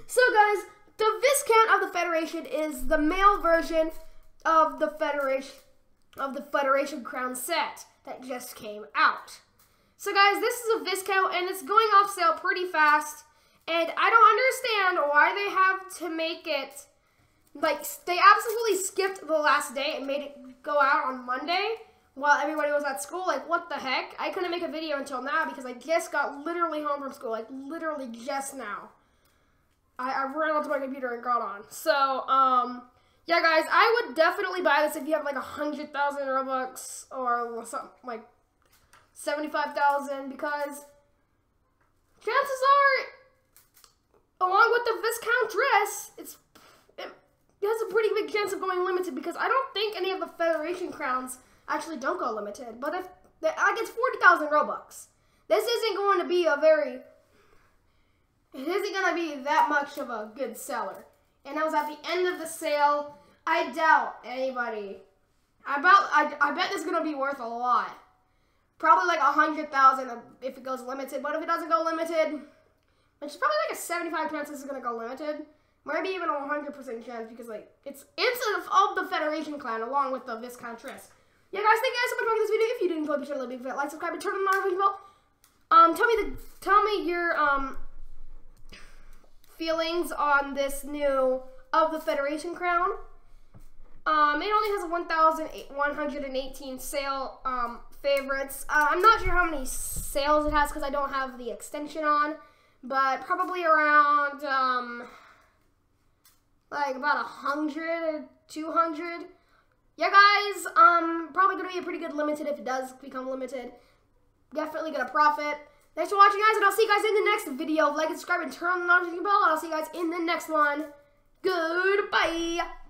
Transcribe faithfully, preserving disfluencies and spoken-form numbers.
So guys, the Viscount of the Federation is the male version of the Federation of the Federation Crown set that just came out. So guys, this is a Viscount and it's going off sale pretty fast. And I don't understand why they have to make it, like, they absolutely skipped the last day and made it go out on Monday while everybody was at school. Like, what the heck? I couldn't make a video until now because I just got literally home from school, like, literally just now. I, I ran onto my computer and got on. So, um, yeah, guys, I would definitely buy this if you have, like, one hundred thousand Robux or something, like, seventy-five thousand, because chances are, along with the Viscount dress, it's it, it has a pretty big chance of going limited because I don't think any of the Federation crowns actually don't go limited. But if they, I get forty thousand Robux, this isn't going to be a very, it isn't going to be that much of a good seller. And I was at the end of the sale. I doubt anybody. I bet I, I bet this is going to be worth a lot. Probably like a hundred thousand if it goes limited. But if it doesn't go limited, which is probably like a seventy-five chance this is gonna go limited. Maybe even a one hundred percent chance because like it's it's of the Federation clan along with the Viscount dress. Yeah, guys, thank you guys so much for watching this video. If you did enjoy, be sure to leave a like, subscribe, and turn on the notification bell. Um, tell me the tell me your um feelings on this new of the Federation crown. Um, it only has one thousand one hundred eighteen sale um favorites. Uh, I'm not sure how many sales it has because I don't have the extension on. But probably around, um, like about a hundred, two hundred. Yeah, guys, um, probably going to be a pretty good limited if it does become limited. Definitely going to profit. Thanks for watching, guys, and I'll see you guys in the next video. Like and subscribe and turn on the notification bell, and I'll see you guys in the next one. Goodbye.